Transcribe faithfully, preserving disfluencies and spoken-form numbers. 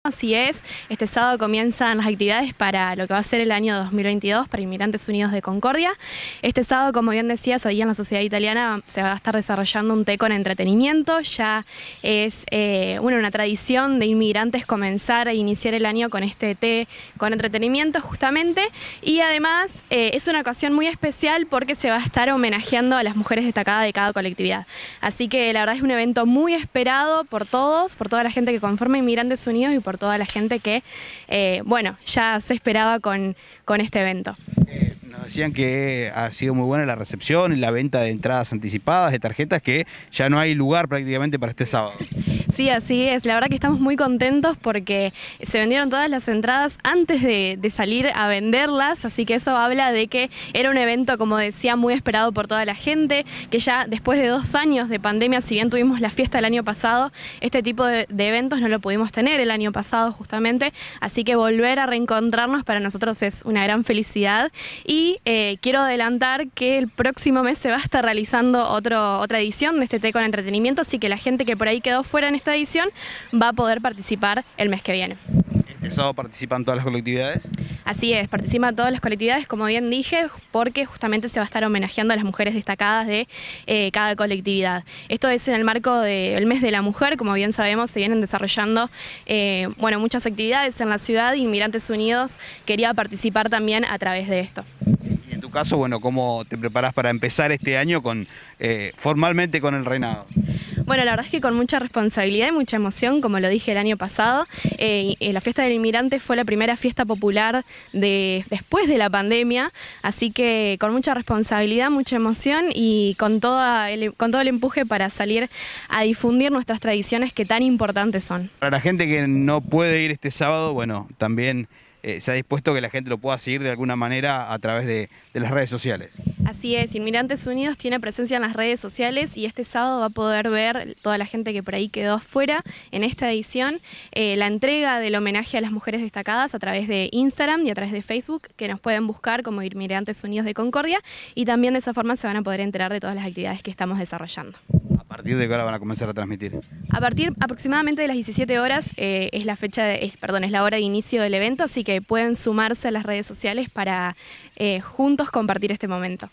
Así es, este sábado comienzan las actividades para lo que va a ser el año dos mil veintidós para Inmigrantes Unidos de Concordia. Este sábado, como bien decías, ahí en la Sociedad Italiana se va a estar desarrollando un té con entretenimiento. Ya es eh, bueno, una tradición de inmigrantes comenzar a iniciar el año con este té con entretenimiento justamente. Y además eh, es una ocasión muy especial porque se va a estar homenajeando a las mujeres destacadas de cada colectividad. Así que la verdad es un evento muy esperado por todos, por toda la gente que conforma Inmigrantes Unidos y por toda la gente que, eh, bueno, ya se esperaba con, con este evento. Eh, nos decían que ha sido muy buena la recepción y la venta de entradas anticipadas, de tarjetas, que ya no hay lugar prácticamente para este sábado. Sí, así es. La verdad que estamos muy contentos porque se vendieron todas las entradas antes de, de salir a venderlas, así que eso habla de que era un evento, como decía, muy esperado por toda la gente, que ya después de dos años de pandemia, si bien tuvimos la fiesta el año pasado, este tipo de, de eventos no lo pudimos tener el año pasado justamente, así que volver a reencontrarnos para nosotros es una gran felicidad y eh, quiero adelantar que el próximo mes se va a estar realizando otro, otra edición de este té con entretenimiento, así que la gente que por ahí quedó fuera en esta edición va a poder participar el mes que viene. ¿Este sábado participan todas las colectividades? Así es, participan todas las colectividades, como bien dije, porque justamente se va a estar homenajeando a las mujeres destacadas de eh, cada colectividad. Esto es en el marco del mes de la mujer, como bien sabemos, se vienen desarrollando eh, bueno, muchas actividades en la ciudad y Inmigrantes Unidos quería participar también a través de esto. Y en tu caso, bueno, ¿cómo te preparás para empezar este año con eh, formalmente con el reinado? Bueno, la verdad es que con mucha responsabilidad y mucha emoción, como lo dije el año pasado. Eh, la fiesta del inmigrante fue la primera fiesta popular de, después de la pandemia, así que con mucha responsabilidad, mucha emoción y con, toda el, con todo el empuje para salir a difundir nuestras tradiciones que tan importantes son. Para la gente que no puede ir este sábado, bueno, también eh, se ha dispuesto que la gente lo pueda seguir de alguna manera a través de, de las redes sociales. Así es, Inmigrantes Unidos tiene presencia en las redes sociales y este sábado va a poder ver toda la gente que por ahí quedó afuera en esta edición eh, la entrega del homenaje a las mujeres destacadas a través de Instagram y a través de Facebook, que nos pueden buscar como Inmigrantes Unidos de Concordia, y también de esa forma se van a poder enterar de todas las actividades que estamos desarrollando. ¿A partir de qué hora van a comenzar a transmitir? A partir aproximadamente de las diecisiete horas eh, es la fecha, de, es, perdón, es la hora de inicio del evento, así que pueden sumarse a las redes sociales para eh, juntos compartir este momento.